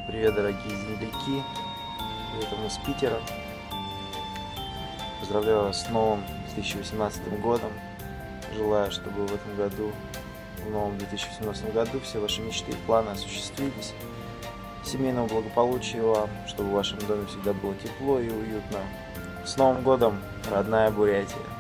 Привет, дорогие земляки! Привет из Питера. Поздравляю вас с новым 2018 годом. Желаю, чтобы в этом году, в новом 2018 году, все ваши мечты и планы осуществились. Семейного благополучия вам, чтобы в вашем доме всегда было тепло и уютно. С Новым годом, родная Бурятия!